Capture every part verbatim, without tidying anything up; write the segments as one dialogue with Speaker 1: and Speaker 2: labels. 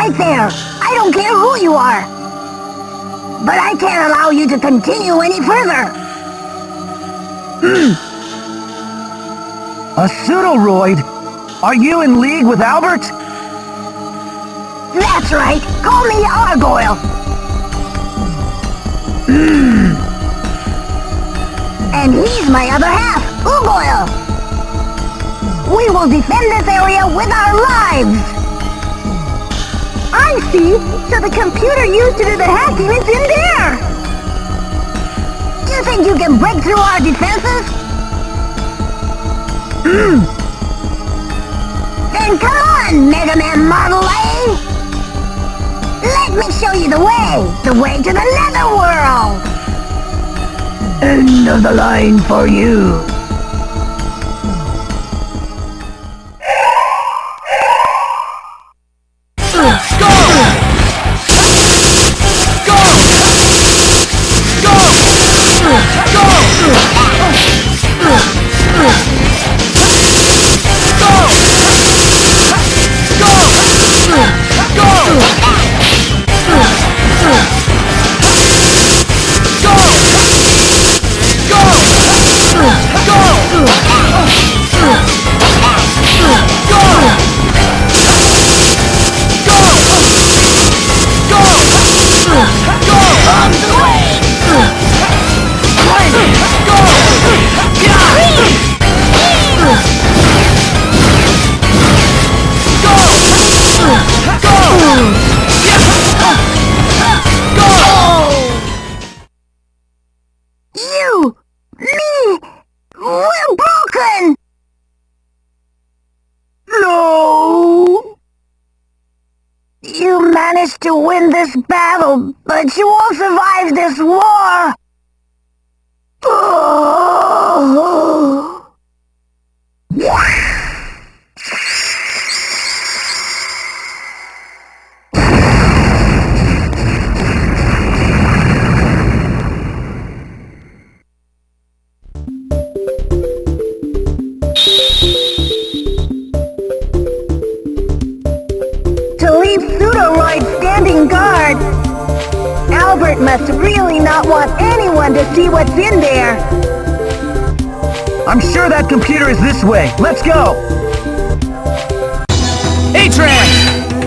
Speaker 1: right there. I don't care who you are. But I can't allow you to continue any further.
Speaker 2: Hmm. A pseudoroid? Are you in league with Albert?
Speaker 1: That's right. Call me Argoyle.
Speaker 2: Hmm.
Speaker 1: And he's my other half, Ugoyle. We will defend this area with our lives. I see. So the computer used to do the hacking is in there. You think you can break through our defenses?
Speaker 2: Hmm.
Speaker 1: Then come on, Mega Man Model A! Let me show you the way! The way to the netherworld!
Speaker 2: End of the line for you.
Speaker 1: You! Me! We're broken!
Speaker 2: No!
Speaker 1: You managed to win this battle, but you won't survive this war! Oh. To leave Pseudoroid standing guard, Albert must really not want anyone to see what's in there.
Speaker 2: I'm sure that computer is this way. Let's go! A-Trans!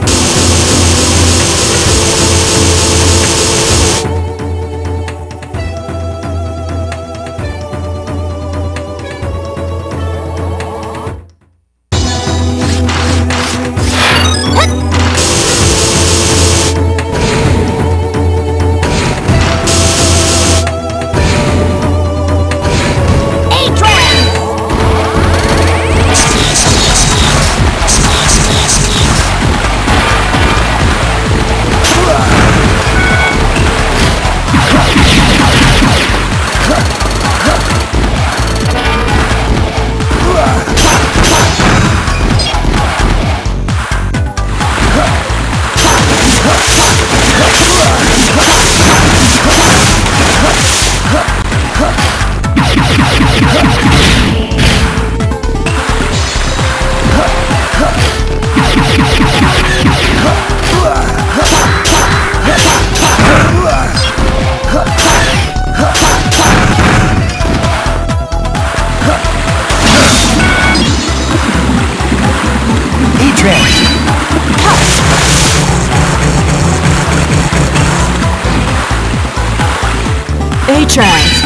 Speaker 3: A-Trans.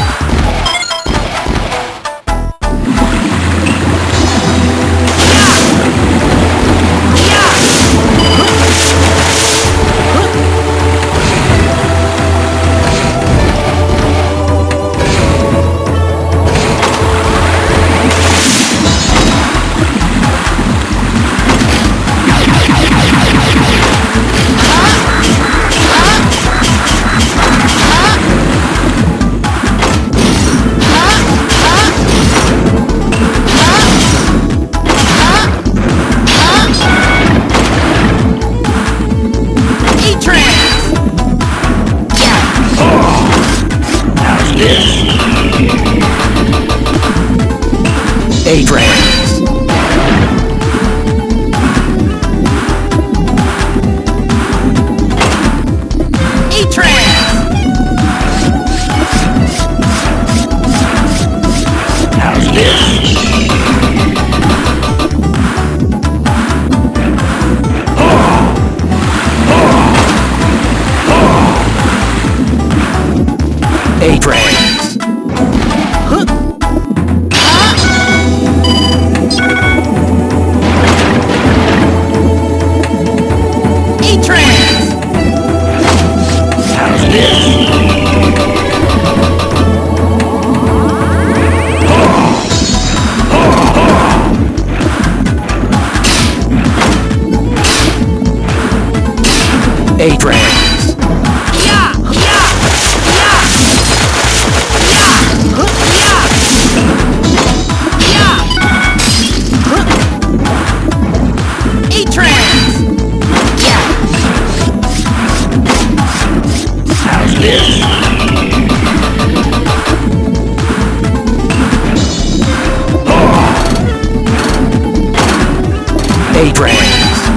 Speaker 2: A-Train. How's this? A-Trains.
Speaker 3: Yeah! Yeah! Yeah! Yeah! Yeah! Yeah! A-Trans! Yeah!
Speaker 2: How's this? A-Trains.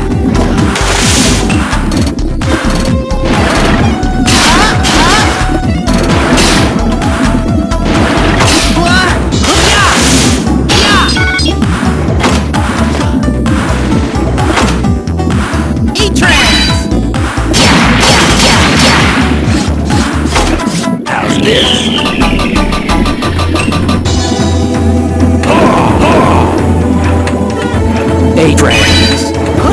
Speaker 2: A-Trains.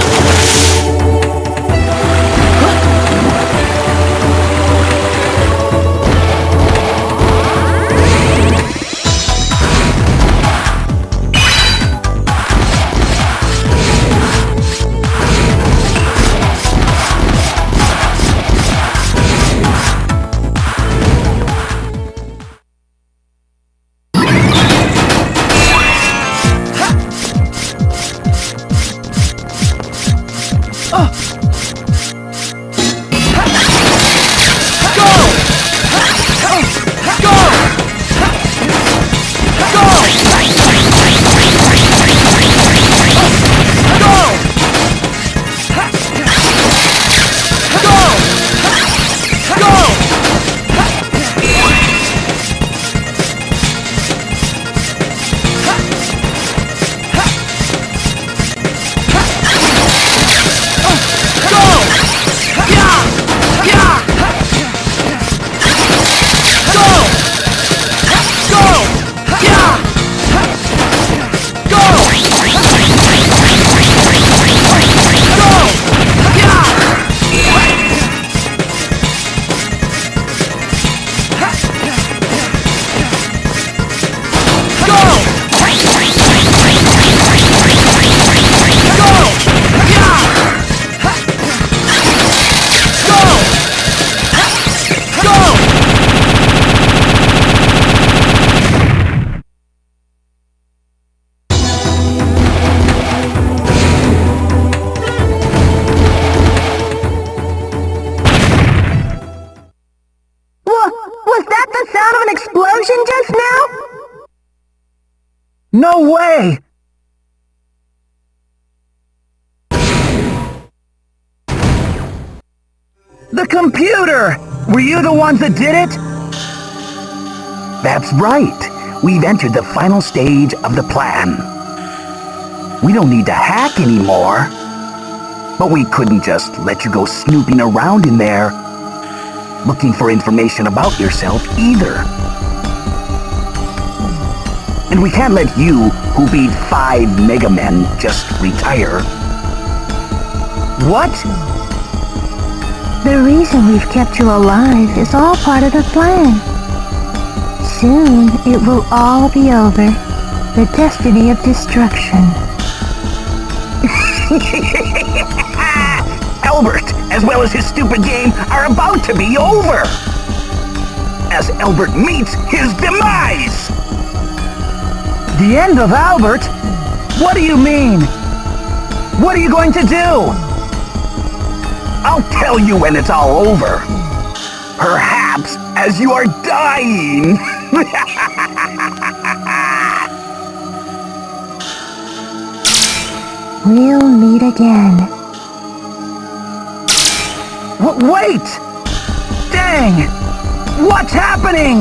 Speaker 1: explosion just now?
Speaker 2: No way! The computer! Were you the ones that did it? That's right. We've entered the final stage of the plan. We don't need to hack anymore. But we couldn't just let you go snooping around in there, looking for information about yourself either. And we can't let you, who beat five Mega Men, just retire. What?
Speaker 1: The reason we've kept you alive is all part of the plan. Soon it will all be over. The destiny of destruction.
Speaker 2: Albert, as well as his stupid game, are about to be over. As Albert meets his demise. The end of Albert? What do you mean? What are you going to do? I'll tell you when it's all over. Perhaps as you are dying.
Speaker 1: We'll meet again.
Speaker 2: W- wait! Dang! What's happening?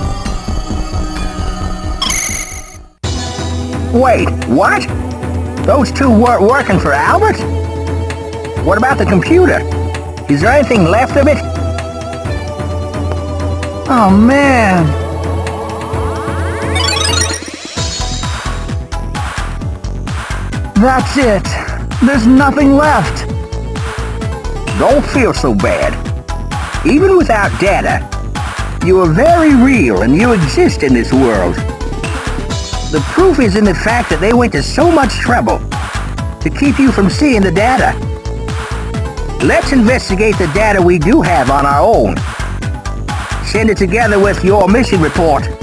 Speaker 2: Wait, what? Those two weren't working for Albert? What about the computer? Is there anything left of it? Oh man! That's it. There's nothing left.
Speaker 4: Don't feel so bad. Even without data, you are very real and you exist in this world. The proof is in the fact that they went to so much trouble to keep you from seeing the data. Let's investigate the data we do have on our own. Send it together with your mission report